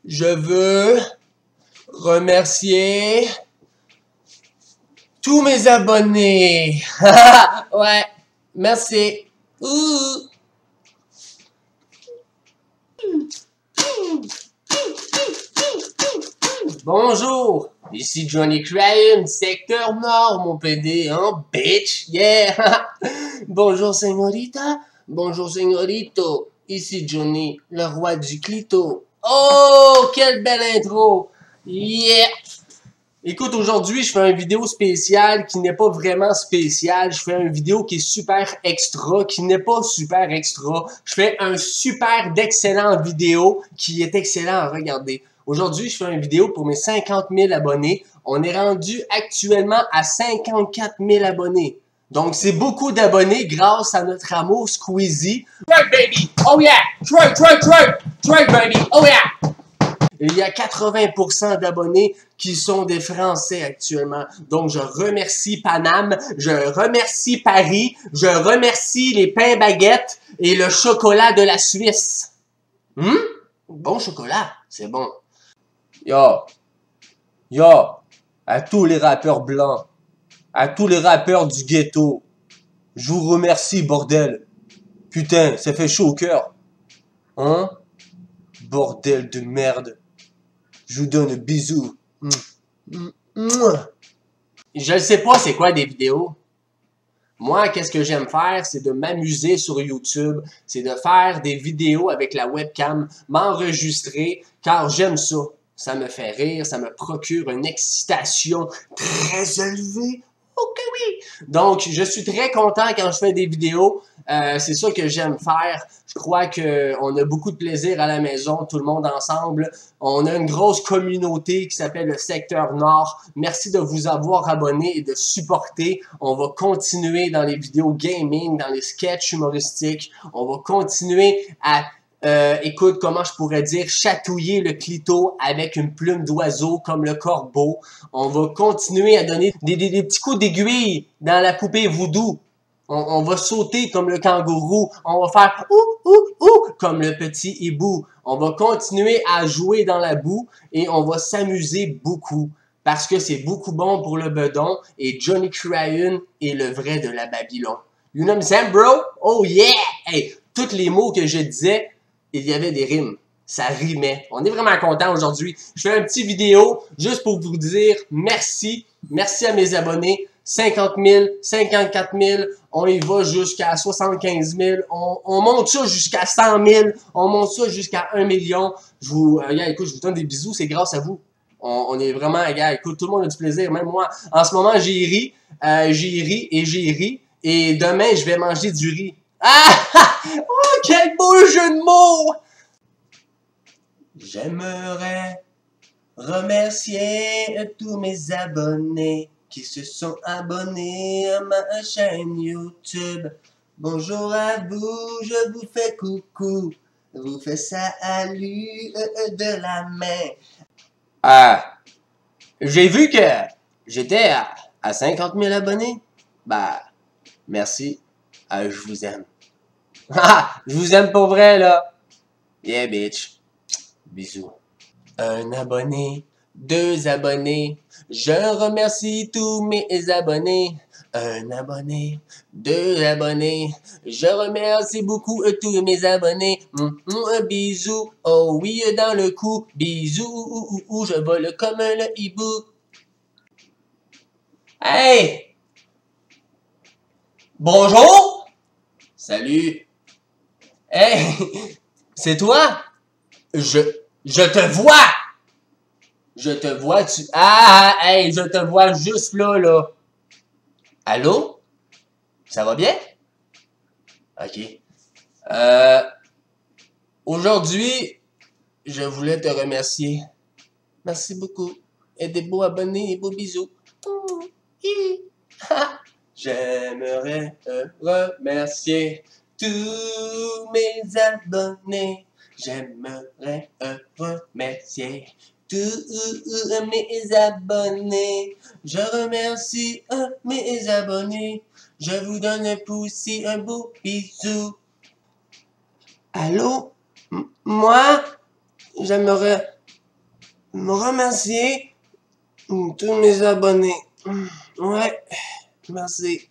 Je veux remercier tous mes abonnés. Ouais, merci. Ouh. Bonjour, ici Johnny Cryan, secteur nord, mon PD, hein, bitch, yeah. Bonjour, señorita. Bonjour, señorito. Ici Johnny, le roi du clito. Oh, quelle belle intro. Yeah. Écoute, aujourd'hui, je fais une vidéo spéciale qui n'est pas vraiment spéciale. Je fais une vidéo qui est super extra, qui n'est pas super extra. Je fais un super d'excellent vidéo qui est excellent à regarder. Aujourd'hui, je fais une vidéo pour mes 50 000 abonnés. On est rendu actuellement à 54 000 abonnés. Donc, c'est beaucoup d'abonnés grâce à notre amour Squeezie. Twerk, baby! Oh yeah! Twerk, twerk, twerk! Twerk, baby! Oh yeah! Il y a 80% d'abonnés qui sont des Français actuellement. Donc, je remercie Paname, je remercie Paris, je remercie les pains baguettes et le chocolat de la Suisse. Bon chocolat, c'est bon. Yo, à tous les rappeurs blancs, à tous les rappeurs du ghetto, je vous remercie, bordel. Putain, ça fait chaud au cœur. Hein? Bordel de merde. Je vous donne un bisou. Je ne sais pas c'est quoi des vidéos. Moi, qu'est-ce que j'aime faire, c'est de m'amuser sur YouTube, c'est de faire des vidéos avec la webcam, m'enregistrer, car j'aime ça. Ça me fait rire, ça me procure une excitation très élevée. Ok, oui! Donc, je suis très content quand je fais des vidéos. C'est ça que j'aime faire. Je crois qu'on a beaucoup de plaisir à la maison, tout le monde ensemble. On a une grosse communauté qui s'appelle le secteur nord. Merci de vous avoir abonné et de supporter. On va continuer dans les vidéos gaming, dans les sketchs humoristiques. On va continuer à écoute, comment je pourrais dire, chatouiller le clito avec une plume d'oiseau comme le corbeau. On va continuer à donner des petits coups d'aiguille dans la poupée voodoo. On va sauter comme le kangourou. On va faire ouh comme le petit hibou. On va continuer à jouer dans la boue et on va s'amuser beaucoup parce que c'est beaucoup bon pour le bedon et Johnny Cryan est le vrai de la Babylone. You know what I'm saying, bro? Oh yeah! Hey, tous les mots que je disais, il y avait des rimes. Ça rimait. On est vraiment content aujourd'hui. Je fais une petite vidéo juste pour vous dire merci. Merci à mes abonnés. 50 000, 54 000, on y va jusqu'à 75 000, on monte ça jusqu'à 100 000, on monte ça jusqu'à 1 million. Écoute, je vous donne des bisous, c'est grâce à vous. On est vraiment, écoute, tout le monde a du plaisir, même moi. En ce moment, j'ai ri, et demain, je vais manger du riz. Ah! Oh, quel beau jeu de mots! J'aimerais remercier tous mes abonnés qui se sont abonnés à ma chaîne YouTube. Bonjour à vous, je vous fais coucou. Vous faites salut de la main. J'ai vu que j'étais à 50 000 abonnés. Bah, merci. Je vous aime. Je vous aime pour vrai, là. Yeah, bitch. Bisous. Un abonné, 2 abonnés. Je remercie tous mes abonnés. Un abonné, 2 abonnés. Je remercie beaucoup tous mes abonnés. Un bisou, oh oui, dans le cou. Bisous, je vole comme le hibou. Hey! Bonjour! Salut! Hey! C'est toi? Je te vois! Je te vois, hey, je te vois juste là. Allô? Ça va bien? Ok. Aujourd'hui, je voulais te remercier. Merci beaucoup. Et des beaux abonnés et beaux bisous. J'aimerais remercier tous mes abonnés. J'aimerais remercier tous mes abonnés. Je remercie mes abonnés. Je vous donne un pouce et un beau bisou. Allô? Moi, j'aimerais me remercier tous mes abonnés. Ouais, merci.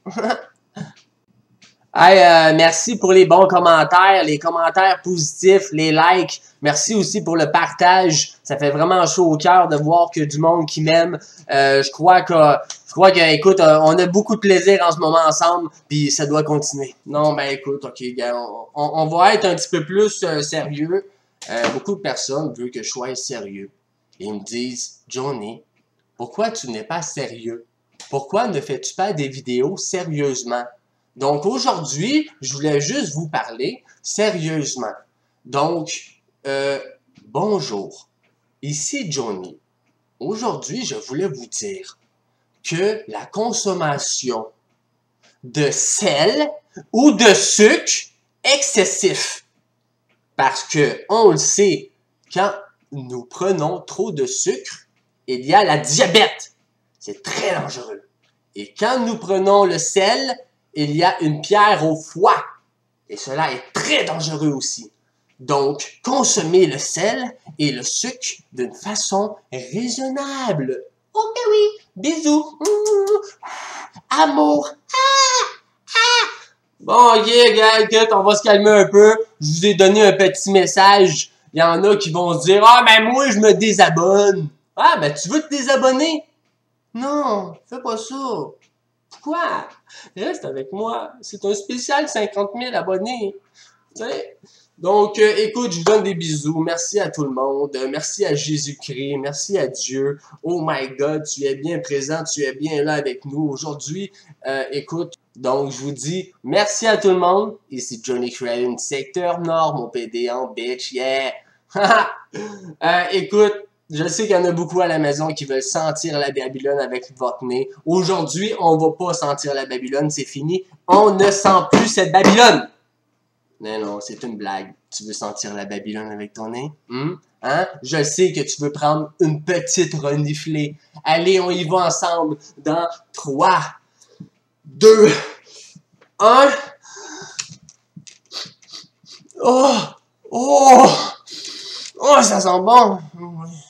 Hey, merci pour les bons commentaires, les commentaires positifs, les likes. Merci aussi pour le partage. Ça fait vraiment chaud au cœur de voir que du monde qui m'aime. Je crois que, écoute, on a beaucoup de plaisir en ce moment ensemble, puis ça doit continuer. Non, ben écoute, ok, gars, on va être un petit peu plus sérieux. Beaucoup de personnes veulent que je sois sérieux. Et ils me disent, Johnny, pourquoi tu n'es pas sérieux? Pourquoi ne fais-tu pas des vidéos sérieusement? Donc aujourd'hui, je voulais juste vous parler sérieusement. Donc, bonjour, ici Johnny. Aujourd'hui, je voulais vous dire que la consommation de sel ou de sucre excessif, parce que on le sait, quand nous prenons trop de sucre, il y a la diabète. C'est très dangereux. Et quand nous prenons le sel, il y a une pierre au foie. Et cela est très dangereux aussi. Donc, consommez le sel et le sucre d'une façon raisonnable. Ok, oui. Bisous. Amour. Bon, ok, gars, écoute, on va se calmer un peu. Je vous ai donné un petit message. Il y en a qui vont se dire, ah, ben moi, je me désabonne. Ah, ben tu veux te désabonner? Non, fais pas ça. Pourquoi? Reste avec moi. C'est un spécial 50 000 abonnés. Tu sais? Donc, écoute, je vous donne des bisous. Merci à tout le monde. Merci à Jésus-Christ. Merci à Dieu. Oh my God, tu es bien présent. Tu es bien là avec nous aujourd'hui. Écoute, donc, je vous dis merci à tout le monde. Ici Johnny Craven, secteur Nord, mon PD en bitch. Yeah! Écoute, je sais qu'il y en a beaucoup à la maison qui veulent sentir la Babylone avec votre nez. Aujourd'hui, on va pas sentir la Babylone, c'est fini. On ne sent plus cette Babylone. Non, non, c'est une blague. Tu veux sentir la Babylone avec ton nez? Hein? Je sais que tu veux prendre une petite reniflée. Allez, on y va ensemble dans 3, 2, 1. Oh! Oh! Oh, ça sent bon!